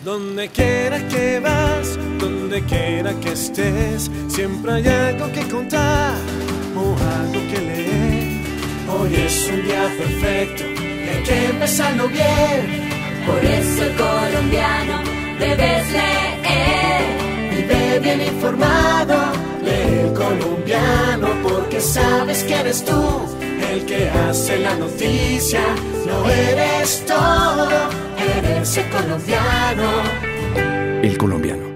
Donde quiera que vas, donde quiera que estés, siempre hay algo que contar o algo que leer. Hoy es un día perfecto y hay que empezarlo bien. Por eso el colombiano debes leer. Vive bien informado, lee el colombiano, porque sabes que eres tú el que hace la noticia. No eres todo, eres el colombiano. El Colombiano.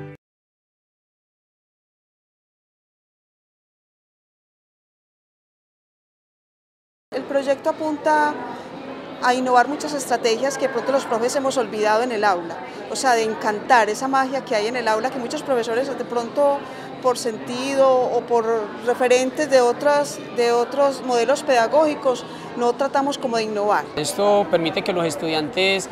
El proyecto apunta a innovar muchas estrategias que de pronto los profes hemos olvidado en el aula, o sea, de encantar esa magia que hay en el aula, que muchos profesores de pronto por sentido o por referentes de otros modelos pedagógicos no tratamos como de innovar. Esto permite que los estudiantes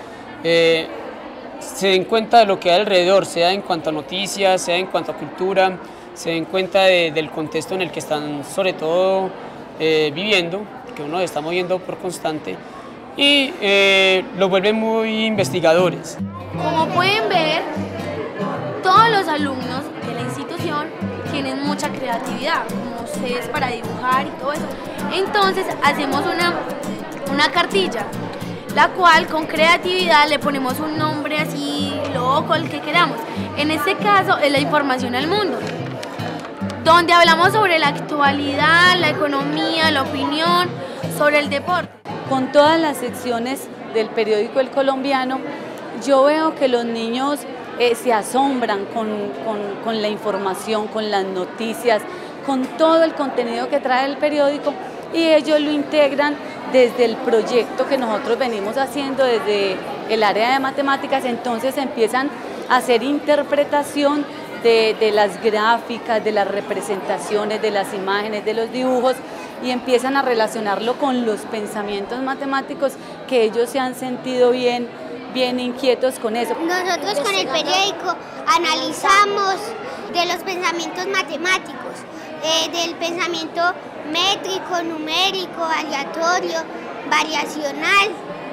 se den cuenta de lo que hay alrededor, sea en cuanto a noticias, sea en cuanto a cultura, se den cuenta del contexto en el que están sobre todo viviendo, que uno está moviendo por constante, y los vuelven muy investigadores. Como pueden ver, todos los alumnos de la institución tienen mucha creatividad, como ustedes para dibujar y todo eso. Entonces hacemos una cartilla, la cual con creatividad le ponemos un nombre así loco, el que queramos. En este caso es la información al mundo, donde hablamos sobre la actualidad, la economía, la opinión, sobre el deporte. Con todas las secciones del periódico El Colombiano, yo veo que los niños se asombran con la información, con las noticias, con todo el contenido que trae el periódico, y ellos lo integran desde el proyecto que nosotros venimos haciendo desde el área de matemáticas. Entonces empiezan a hacer interpretación de las gráficas, de las representaciones, de las imágenes, de los dibujos, y empiezan a relacionarlo con los pensamientos matemáticos, que ellos se han sentido bien inquietos con eso. Nosotros con el periódico analizamos de los pensamientos matemáticos, del pensamiento métrico, numérico, aleatorio, variacional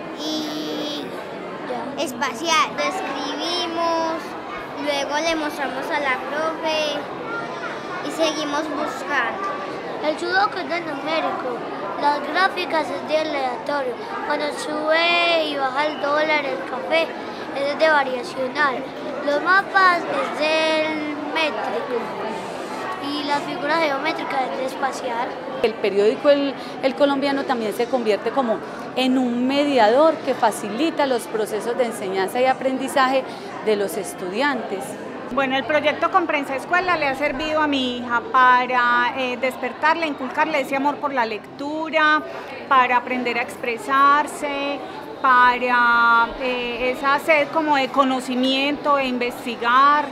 y espacial. Lo escribimos, luego le mostramos a la profe y seguimos buscando. El sudoku es de numérico, las gráficas es de aleatorio, cuando sube y baja el dólar, el café, es de variacional, los mapas es del métrico y las figuras geométricas es de espacial. El periódico el Colombiano también se convierte como en un mediador que facilita los procesos de enseñanza y aprendizaje de los estudiantes. Bueno, el proyecto Comprensa Escuela le ha servido a mi hija para despertarle, inculcarle ese amor por la lectura, para aprender a expresarse, para esa sed como de conocimiento, de investigar,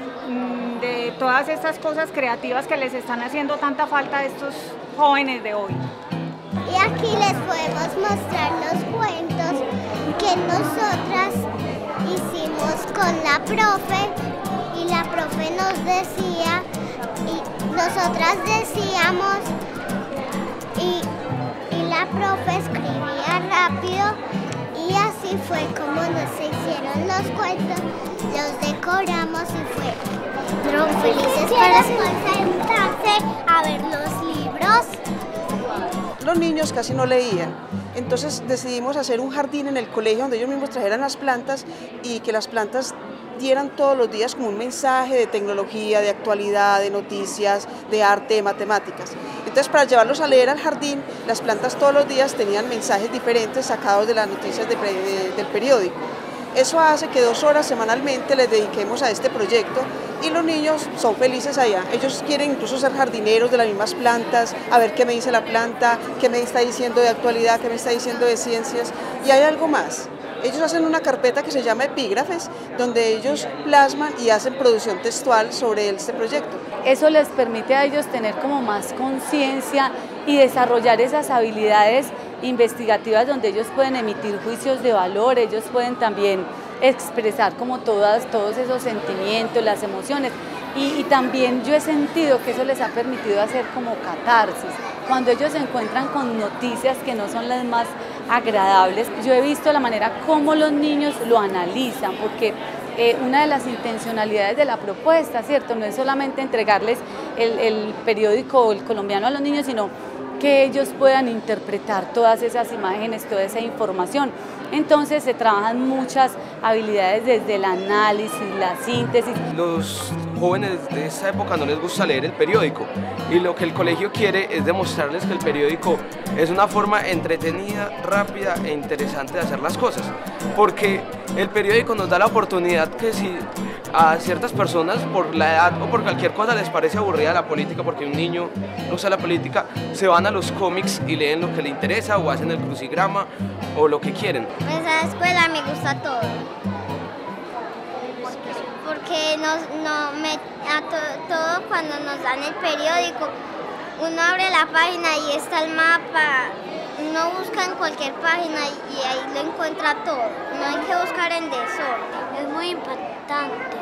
de todas estas cosas creativas que les están haciendo tanta falta a estos jóvenes de hoy. Y aquí les podemos mostrar los cuentos que nosotras hicimos con la profe, y la profe nos decía y nosotras decíamos y la profe escribía rápido, y así fue como nos hicieron los cuentos, los decoramos y fueron felices para sentarse a ver los libros. Los niños casi no leían, entonces decidimos hacer un jardín en el colegio donde ellos mismos trajeran las plantas y que las plantas dieran todos los días como un mensaje de tecnología, de actualidad, de noticias, de arte, de matemáticas. Entonces, para llevarlos a leer al jardín, las plantas todos los días tenían mensajes diferentes sacados de las noticias del periódico. Eso hace que 2 horas semanalmente les dediquemos a este proyecto y los niños son felices allá. Ellos quieren incluso ser jardineros de las mismas plantas, a ver qué me dice la planta, qué me está diciendo de actualidad, qué me está diciendo de ciencias. Y hay algo más. Ellos hacen una carpeta que se llama Epígrafes, donde ellos plasman y hacen producción textual sobre este proyecto. Eso les permite a ellos tener como más conciencia y desarrollar esas habilidades investigativas donde ellos pueden emitir juicios de valor, ellos pueden también expresar como todos esos sentimientos, las emociones. Y también yo he sentido que eso les ha permitido hacer como catarsis. Cuando ellos se encuentran con noticias que no son las más agradables, yo he visto la manera como los niños lo analizan, porque una de las intencionalidades de la propuesta, ¿cierto? No es solamente entregarles el periódico El Colombiano a los niños, sino que ellos puedan interpretar todas esas imágenes, toda esa información. Entonces se trabajan muchas habilidades desde el análisis, la síntesis. Los jóvenes de esta época no les gusta leer el periódico y lo que el colegio quiere es demostrarles que el periódico es una forma entretenida, rápida e interesante de hacer las cosas, porque el periódico nos da la oportunidad que si a ciertas personas por la edad o por cualquier cosa les parece aburrida la política, porque un niño no usa la política, se van a los cómics y leen lo que le interesa o hacen el crucigrama o lo que quieren. En esa escuela me gusta todo, porque todo cuando nos dan el periódico, uno abre la página y está el mapa, uno busca en cualquier página y ahí lo encuentra todo, no hay que buscar en desorden, es muy importante.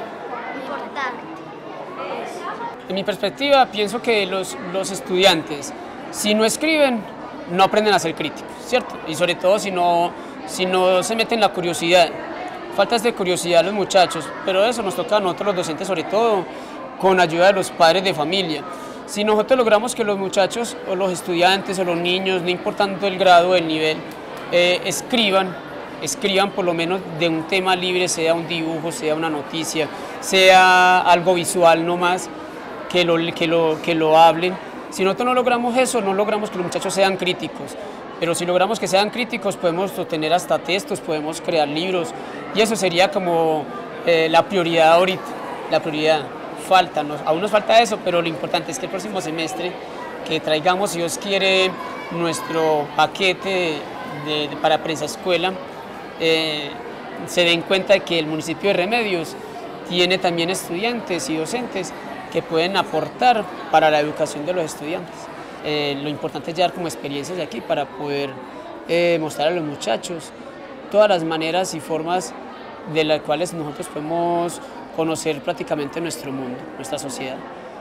En mi perspectiva, pienso que los estudiantes, si no escriben, no aprenden a ser críticos, ¿cierto? Y sobre todo si no se meten la curiosidad, faltas de curiosidad a los muchachos, pero eso nos toca a nosotros los docentes, sobre todo con ayuda de los padres de familia. Si nosotros logramos que los muchachos o los estudiantes o los niños, no importando el grado o el nivel, escriban por lo menos de un tema libre, sea un dibujo, sea una noticia, sea algo visual no más, que lo hablen. Si nosotros no logramos eso, no logramos que los muchachos sean críticos. Pero si logramos que sean críticos, podemos obtener hasta textos, podemos crear libros, y eso sería como la prioridad ahorita, la prioridad. Aún nos falta eso, pero lo importante es que el próximo semestre, que traigamos, si Dios quiere, nuestro paquete para Prensa Escuela, se den cuenta de que el municipio de Remedios tiene también estudiantes y docentes que pueden aportar para la educación de los estudiantes. Lo importante es llevar como experiencias de aquí para poder mostrar a los muchachos todas las maneras y formas de las cuales nosotros podemos conocer prácticamente nuestro mundo, nuestra sociedad.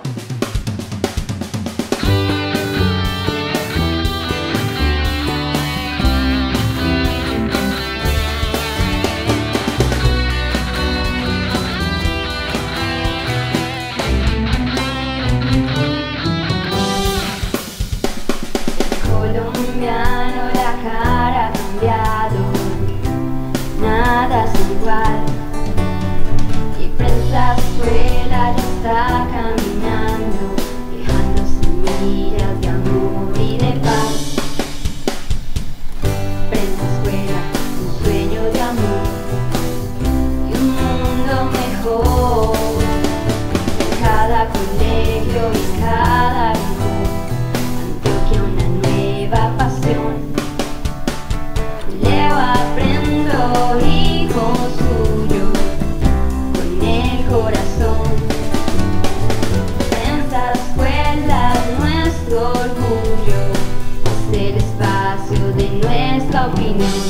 Colombiano, la cara ha cambiado, nada es igual. Y Prensa Escuela ya está caminando, dejando semillas de amor y de paz. Prensa Escuela, un sueño de amor y un mundo mejor. En cada colegio y cada rincón, Antioquia una nueva pasión. Leo, aprendo y construyo con el corazón. Prensa Escuela es nuestro orgullo, es el espacio de nuestra opinión.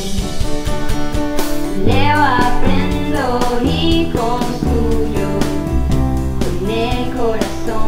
Leo, aprendo y construyo con el corazón.